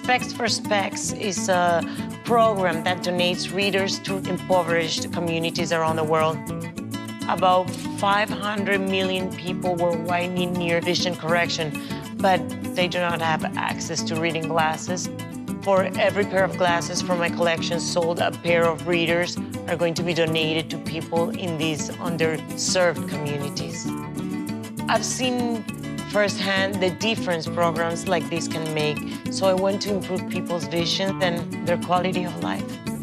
Specs for Specs is a program that donates readers to impoverished communities around the world. About 500 million people worldwide need near vision correction, but they do not have access to reading glasses. For every pair of glasses from my collection sold, a pair of readers are going to be donated to people in these underserved communities. I've seen firsthand the difference programs like this can make, so I want to improve people's vision and their quality of life.